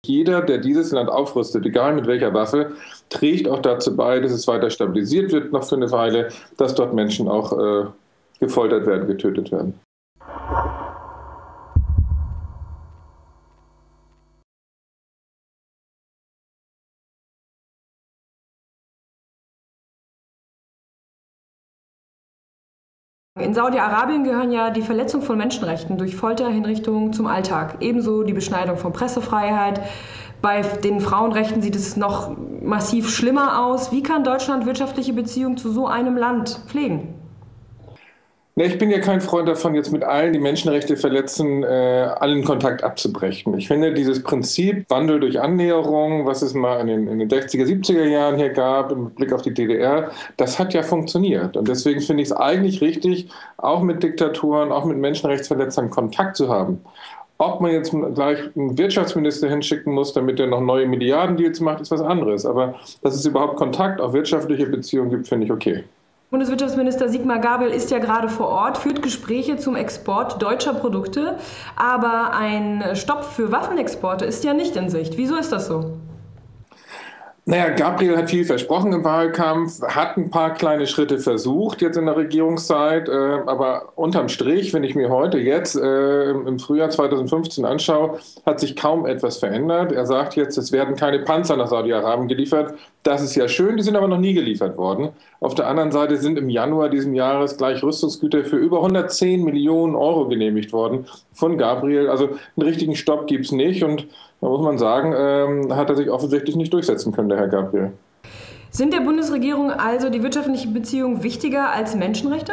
Jeder, der dieses Land aufrüstet, egal mit welcher Waffe, trägt auch dazu bei, dass es weiter stabilisiert wird, noch für eine Weile, dass dort Menschen auch gefoltert werden, getötet werden. In Saudi-Arabien gehören ja die Verletzung von Menschenrechten durch Folter, Hinrichtungen zum Alltag. Ebenso die Beschneidung von Pressefreiheit. Bei den Frauenrechten sieht es noch massiv schlimmer aus. Wie kann Deutschland wirtschaftliche Beziehungen zu so einem Land pflegen? Ne, ich bin ja kein Freund davon, jetzt mit allen, die Menschenrechte verletzen, allen Kontakt abzubrechen. Ich finde, dieses Prinzip Wandel durch Annäherung, was es mal in den 60er, 70er Jahren hier gab, im Blick auf die DDR, das hat ja funktioniert. Und deswegen finde ich es eigentlich richtig, auch mit Diktaturen, auch mit Menschenrechtsverletzern Kontakt zu haben. Ob man jetzt gleich einen Wirtschaftsminister hinschicken muss, damit er noch neue Milliardendeals macht, ist was anderes. Aber dass es überhaupt Kontakt auf wirtschaftliche Beziehungen gibt, finde ich okay. Bundeswirtschaftsminister Sigmar Gabriel ist ja gerade vor Ort, führt Gespräche zum Export deutscher Produkte, aber ein Stopp für Waffenexporte ist ja nicht in Sicht. Wieso ist das so? Naja, Gabriel hat viel versprochen im Wahlkampf, hat ein paar kleine Schritte versucht jetzt in der Regierungszeit, aber unterm Strich, wenn ich mir heute jetzt im Frühjahr 2015 anschaue, hat sich kaum etwas verändert. Er sagt jetzt, es werden keine Panzer nach Saudi-Arabien geliefert. Das ist ja schön, die sind aber noch nie geliefert worden. Auf der anderen Seite sind im Januar diesen Jahres gleich Rüstungsgüter für über 110 Millionen Euro genehmigt worden von Gabriel. Also einen richtigen Stopp gibt es nicht und da muss man sagen, hat er sich offensichtlich nicht durchsetzen können, der Herr Gabriel. Sind der Bundesregierung also die wirtschaftlichen Beziehungen wichtiger als Menschenrechte?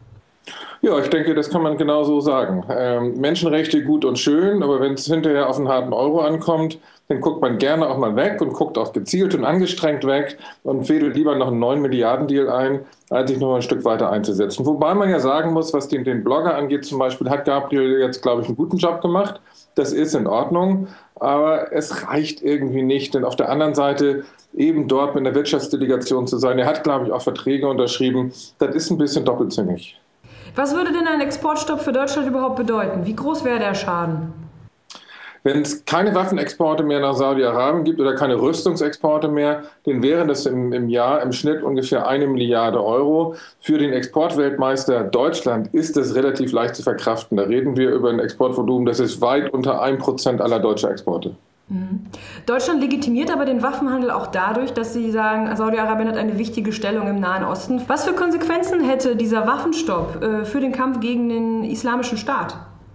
Ja, ich denke, das kann man genau so sagen. Menschenrechte gut und schön, aber wenn es hinterher auf einen harten Euro ankommt, dann guckt man gerne auch mal weg und guckt auch gezielt und angestrengt weg und fädelt lieber noch einen 9 Milliarden-Deal ein, als sich noch ein Stück weiter einzusetzen. Wobei man ja sagen muss, was den Blogger angeht zum Beispiel, hat Gabriel jetzt, glaube ich, einen guten Job gemacht. Das ist in Ordnung, aber es reicht irgendwie nicht, denn auf der anderen Seite eben dort mit einer Wirtschaftsdelegation zu sein, er hat, glaube ich, auch Verträge unterschrieben, das ist ein bisschen doppelzüngig. Was würde denn ein Exportstopp für Deutschland überhaupt bedeuten? Wie groß wäre der Schaden? Wenn es keine Waffenexporte mehr nach Saudi-Arabien gibt oder keine Rüstungsexporte mehr, dann wären das im Jahr im Schnitt ungefähr 1 Milliarde Euro. Für den Exportweltmeister Deutschland ist das relativ leicht zu verkraften. Da reden wir über ein Exportvolumen, das ist weit unter 1% aller deutscher Exporte. Deutschland legitimiert aber den Waffenhandel auch dadurch, dass sie sagen, Saudi-Arabien hat eine wichtige Stellung im Nahen Osten. Was für Konsequenzen hätte dieser Waffenstopp für den Kampf gegen den Islamischen Staat?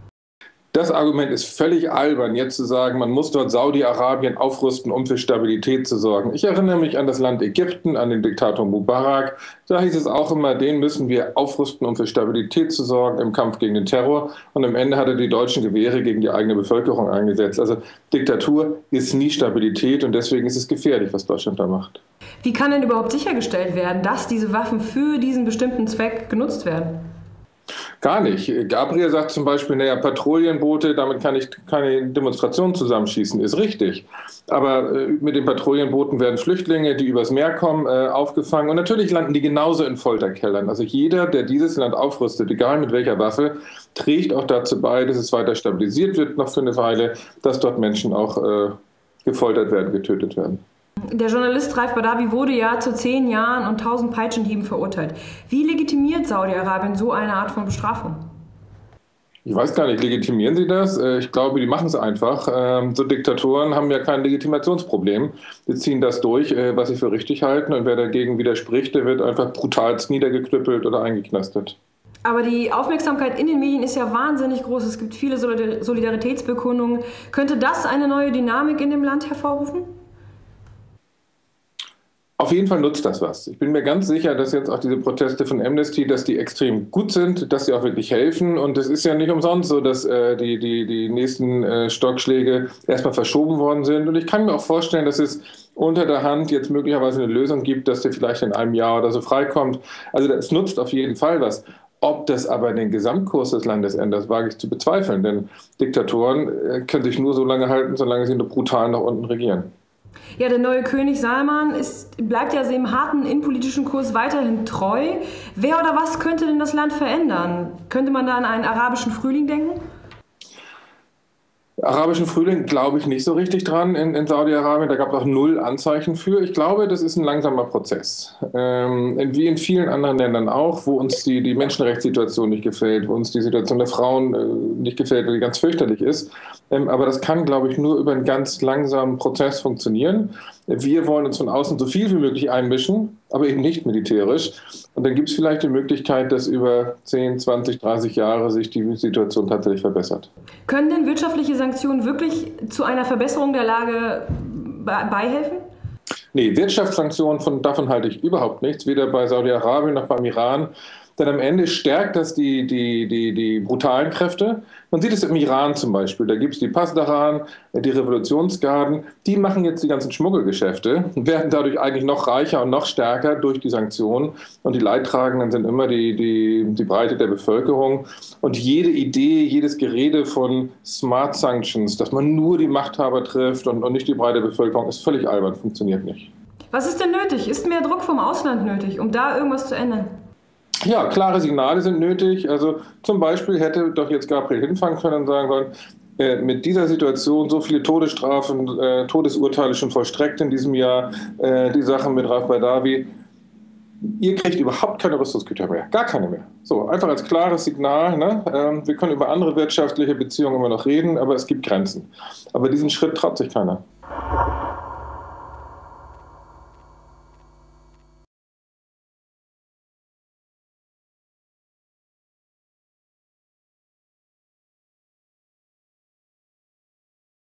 Das Argument ist völlig albern, jetzt zu sagen, man muss dort Saudi-Arabien aufrüsten, um für Stabilität zu sorgen. Ich erinnere mich an das Land Ägypten, an den Diktator Mubarak. Da hieß es auch immer, den müssen wir aufrüsten, um für Stabilität zu sorgen im Kampf gegen den Terror. Und am Ende hat er die deutschen Gewehre gegen die eigene Bevölkerung eingesetzt. Also Diktatur ist nie Stabilität und deswegen ist es gefährlich, was Deutschland da macht. Wie kann denn überhaupt sichergestellt werden, dass diese Waffen für diesen bestimmten Zweck genutzt werden? Gar nicht. Gabriel sagt zum Beispiel, naja, Patrouillenboote, damit kann ich keine Demonstrationen zusammenschießen, ist richtig. Aber mit den Patrouillenbooten werden Flüchtlinge, die übers Meer kommen, aufgefangen. Und natürlich landen die genauso in Folterkellern. Also jeder, der dieses Land aufrüstet, egal mit welcher Waffe, trägt auch dazu bei, dass es weiter stabilisiert wird, noch für eine Weile, dass dort Menschen auch gefoltert werden, getötet werden. Der Journalist Raif Badawi wurde ja zu 10 Jahren und 1000 Peitschenhieben verurteilt. Wie legitimiert Saudi-Arabien so eine Art von Bestrafung? Ich weiß gar nicht, legitimieren sie das? Ich glaube, die machen es einfach. So Diktatoren haben ja kein Legitimationsproblem. Sie ziehen das durch, was sie für richtig halten. Und wer dagegen widerspricht, der wird einfach brutalst niedergeknüppelt oder eingeknastet. Aber die Aufmerksamkeit in den Medien ist ja wahnsinnig groß. Es gibt viele Solidaritätsbekundungen. Könnte das eine neue Dynamik in dem Land hervorrufen? Auf jeden Fall nutzt das was. Ich bin mir ganz sicher, dass jetzt auch diese Proteste von Amnesty, dass die extrem gut sind, dass sie auch wirklich helfen. Und es ist ja nicht umsonst so, dass die nächsten Stockschläge erstmal verschoben worden sind. Und ich kann mir auch vorstellen, dass es unter der Hand jetzt möglicherweise eine Lösung gibt, dass der vielleicht in einem Jahr oder so freikommt. Also es nutzt auf jeden Fall was. Ob das aber den Gesamtkurs des Landes ändert, wage ich zu bezweifeln. Denn Diktatoren können sich nur so lange halten, solange sie nur brutal nach unten regieren. Ja, der neue König Salman bleibt ja dem harten innenpolitischen Kurs weiterhin treu. Wer oder was könnte denn das Land verändern? Könnte man da an einen arabischen Frühling denken? Arabischen Frühling glaube ich nicht so richtig dran in Saudi-Arabien. Da gab es auch null Anzeichen für. Ich glaube, das ist ein langsamer Prozess. Wie in vielen anderen Ländern auch, wo uns die Menschenrechtssituation nicht gefällt, wo uns die Situation der Frauen nicht gefällt, weil die ganz fürchterlich ist. Aber das kann, glaube ich, nur über einen ganz langsamen Prozess funktionieren. Wir wollen uns von außen so viel wie möglich einmischen, aber eben nicht militärisch. Und dann gibt es vielleicht die Möglichkeit, dass über 10, 20, 30 Jahre sich die Situation tatsächlich verbessert. Können denn wirtschaftliche Sanktionen wirklich zu einer Verbesserung der Lage beihelfen? Nee, Wirtschaftssanktionen, davon halte ich überhaupt nichts, weder bei Saudi-Arabien noch beim Iran. Denn am Ende stärkt das die brutalen Kräfte. Man sieht es im Iran zum Beispiel. Da gibt es die Pasdaran, die Revolutionsgarden. Die machen jetzt die ganzen Schmuggelgeschäfte und werden dadurch eigentlich noch reicher und noch stärker durch die Sanktionen. Und die Leidtragenden sind immer die Breite der Bevölkerung. Und jede Idee, jedes Gerede von Smart Sanctions, dass man nur die Machthaber trifft und nicht die breite Bevölkerung, ist völlig albern, funktioniert nicht. Was ist denn nötig? Ist mehr Druck vom Ausland nötig, um da irgendwas zu ändern? Ja, klare Signale sind nötig. Also zum Beispiel hätte doch jetzt Gabriel hinfahren können und sagen sollen, mit dieser Situation so viele Todesstrafen, Todesurteile schon vollstreckt in diesem Jahr, die Sachen mit Raif Badawi. Ihr kriegt überhaupt keine Rüstungsgüter mehr, gar keine mehr. So, einfach als klares Signal. Ne? Wir können über andere wirtschaftliche Beziehungen immer noch reden, aber es gibt Grenzen. Aber diesen Schritt traut sich keiner.